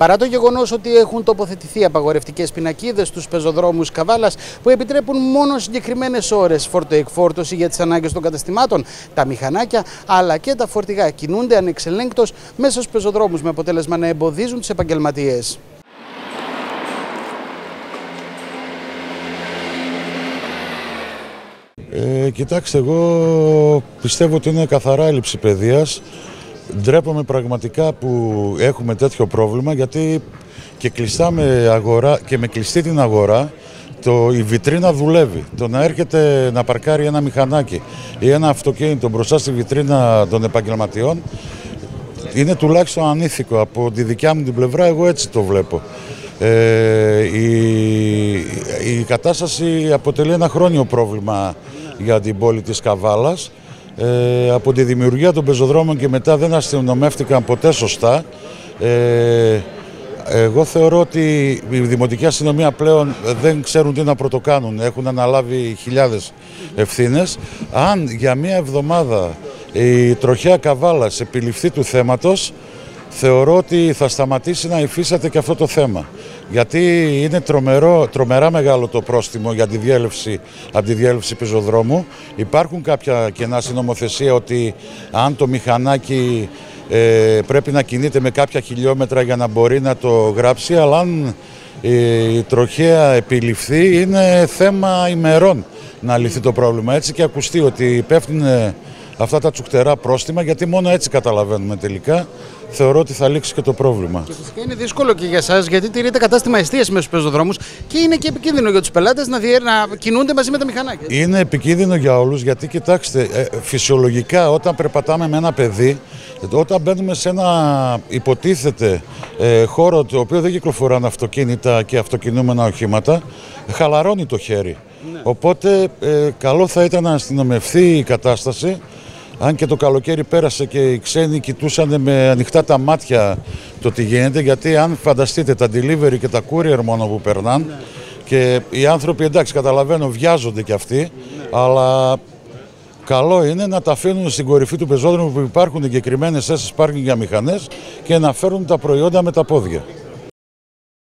Παρά το γεγονός ότι έχουν τοποθετηθεί απαγορευτικές πινακίδες στους πεζοδρόμους Καβάλας που επιτρέπουν μόνο συγκεκριμένες ώρες φορτοεκφόρτωση για τις ανάγκες των καταστημάτων, τα μηχανάκια αλλά και τα φορτηγά κινούνται ανεξελέγκτος μέσα στους πεζοδρόμους με αποτέλεσμα να εμποδίζουν τους επαγγελματίες. Κοιτάξτε, εγώ πιστεύω ότι είναι καθαρά έλλειψη παιδείας. Ντρέπομαι πραγματικά που έχουμε τέτοιο πρόβλημα, γιατί και κλειστάμε αγορά και με κλειστή την αγορά η βιτρίνα δουλεύει. Το να έρχεται να παρκάρει ένα μηχανάκι ή ένα αυτοκίνητο μπροστά στη βιτρίνα των επαγγελματιών είναι τουλάχιστον ανήθικο. Από τη δικιά μου την πλευρά εγώ έτσι το βλέπω. Η κατάσταση αποτελεί ένα χρόνιο πρόβλημα για την πόλη της Καβάλας. Από τη δημιουργία των πεζοδρόμων και μετά δεν αστυνομεύτηκαν ποτέ σωστά. Εγώ θεωρώ ότι η Δημοτική Αστυνομία πλέον δεν ξέρουν τι να πρωτοκάνουν. Έχουν αναλάβει χιλιάδες ευθύνες. Αν για μία εβδομάδα η τροχέα Καβάλας επιληφθεί του θέματος, θεωρώ ότι θα σταματήσει να υφίσταται και αυτό το θέμα. Γιατί είναι τρομερά μεγάλο το πρόστιμο για τη διέλευση, από τη διέλευση πεζοδρόμου. Υπάρχουν κάποια κενά στην νομοθεσία ότι αν το μηχανάκι πρέπει να κινείται με κάποια χιλιόμετρα για να μπορεί να το γράψει, αλλά αν η τροχέα επιληφθεί είναι θέμα ημερών να λυθεί το πρόβλημα. Έτσι και ακουστεί ότι πέφτουν αυτά τα τσουκτερά πρόστιμα, γιατί μόνο έτσι καταλαβαίνουμε τελικά. Θεωρώ ότι θα λήξει και το πρόβλημα. Και φυσικά είναι δύσκολο και για εσάς, γιατί τηρείται κατάστημα εστίαση μέσα στους πεζοδρόμους και είναι και επικίνδυνο για τους πελάτες να κινούνται μαζί με τα μηχανάκια. Είναι επικίνδυνο για όλους, γιατί κοιτάξτε, φυσιολογικά όταν περπατάμε με ένα παιδί, όταν μπαίνουμε σε ένα υποτίθεται χώρο το οποίο δεν κυκλοφοράνε αυτοκίνητα και αυτοκινούμενα οχήματα, χαλαρώνει το χέρι. Ναι. Οπότε καλό θα ήταν να αστυνομευθεί η κατάσταση. Αν και το καλοκαίρι πέρασε και οι ξένοι κοιτούσαν με ανοιχτά τα μάτια το τι γίνεται, γιατί αν φανταστείτε τα delivery και τα courier μόνο που περνάνε, και οι άνθρωποι, εντάξει, καταλαβαίνω, βιάζονται κι αυτοί, αλλά καλό είναι να τα αφήνουν στην κορυφή του πεζόδρομου που υπάρχουν εγκεκριμένες θέσεις πάρκινγκ για μηχανές και να φέρουν τα προϊόντα με τα πόδια.